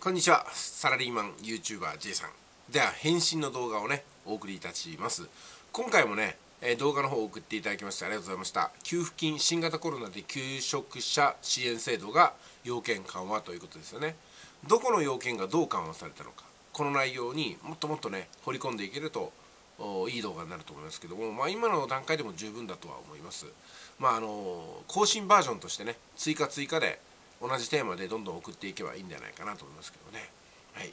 こんにちは、サラリーマン YouTuber J さん。では、返信の動画をね、お送りいたします。今回もね、動画の方を送っていただきましてありがとうございました。給付金、新型コロナで求職者支援制度が要件緩和ということですよね。どこの要件がどう緩和されたのか、この内容にもっともっとね、掘り込んでいけると、いい動画になると思いますけども、今の段階でも十分だとは思います。更新バージョンとしてね、追加で、同じテーマでどんどん送っていけばいいんじゃないかなと思いますけどね。はい。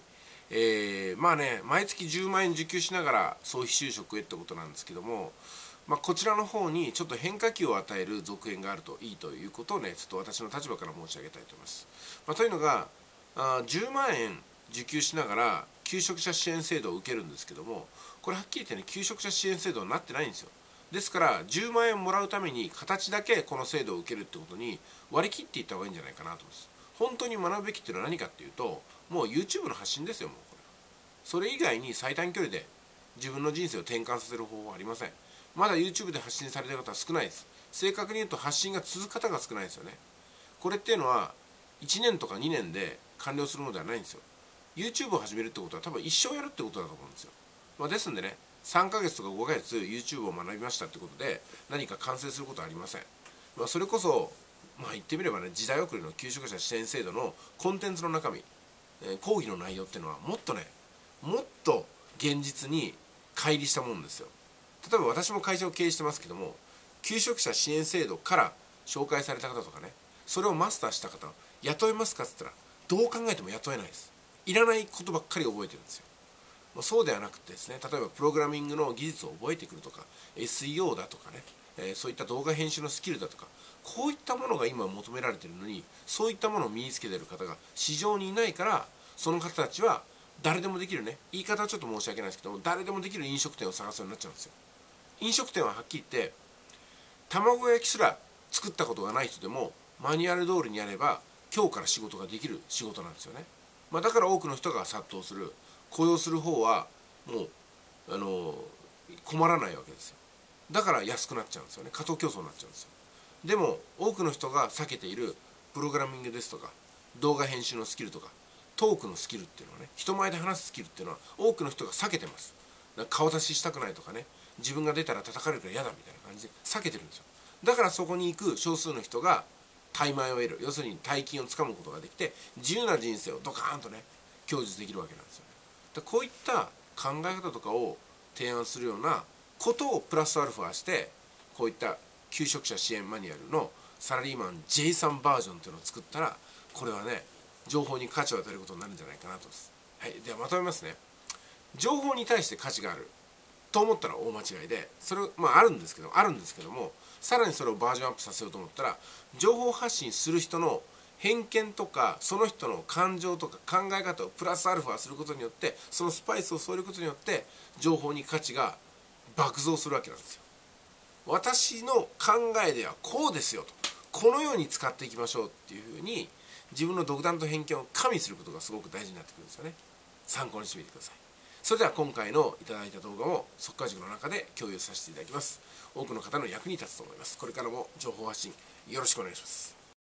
毎月10万円受給しながら総費就職へってことなんですけども、こちらの方にちょっと変化球を与える続編があるといいということをね、ちょっと私の立場から申し上げたいと思います。というのが、10万円受給しながら求職者支援制度を受けるんですけども、これはっきり言ってね、求職者支援制度になってないんですよ。ですから10万円もらうために形だけこの制度を受けるってことに割り切っていった方がいいんじゃないかなと思います。本当に学ぶべきっていうのは何かっていうと、もう YouTube の発信ですよ。もうこれそれ以外に最短距離で自分の人生を転換させる方法はありません。まだ YouTube で発信されている方は少ないです。正確に言うと発信が続く方が少ないですよね。これっていうのは1年とか2年で完了するものではないんですよ。 YouTube を始めるってことは多分一生やるってことだと思うんですよ。ですんでね、3ヶ月とか5ヶ月 YouTube を学びましたってことで何か完成することはありません。それこそ言ってみればね、時代遅れの求職者支援制度のコンテンツの中身、講義の内容っていうのはもっと現実に乖離したものですよ。例えば私も会社を経営してますけども、求職者支援制度から紹介された方とかね、それをマスターした方を雇えますかって言ったらどう考えても雇えないです。いらないことばっかり覚えてるんですよ。そうではなくてですね、例えばプログラミングの技術を覚えてくるとか SEO だとかね、そういった動画編集のスキルだとか、こういったものが今求められているのに、そういったものを身につけている方が市場にいないから、その方たちは誰でもできるね、言い方はちょっと申し訳ないですけども、誰でもできる飲食店を探すようになっちゃうんですよ。飲食店ははっきり言って卵焼きすら作ったことがない人でもマニュアル通りにやれば今日から仕事ができる仕事なんですよね。だから多くの人が殺到する。雇用する方はもう困らないわけですよ。だから安くなっちゃうんですよね。過当競争になっちゃうんですよ。でも多くの人が避けているプログラミングですとか動画編集のスキルとかトークのスキルっていうのはね、人前で話すスキルっていうのは多くの人が避けてます。だから顔出ししたくないとかね、自分が出たら叩かれるから嫌だみたいな感じで避けてるんですよ。だからそこに行く少数の人が大枚を得る、要するに大金をつかむことができて自由な人生をドカーンとね享受できるわけなんですよ。こういった考え方とかを提案するようなことをプラスアルファして、こういった求職者支援マニュアルのサラリーマン J さんバージョンっていうのを作ったら、これはね、情報に価値を与えることになるんじゃないかなと思います。はい、ではまとめますね。情報に対して価値があると思ったら大間違いで、それあるんですけども、さらにそれをバージョンアップさせようと思ったら、情報発信する人の偏見とかその人の感情とか考え方をプラスアルファすることによって、そのスパイスを添えることによって情報に価値が爆増するわけなんですよ。私の考えではこうですよと、このように使っていきましょうっていうふうに自分の独断と偏見を加味することがすごく大事になってくるんですよね。参考にしてみてください。それでは今回のいただいた動画も速稼塾の中で共有させていただきます。多くの方の役に立つと思います。これからも情報発信よろしくお願いします。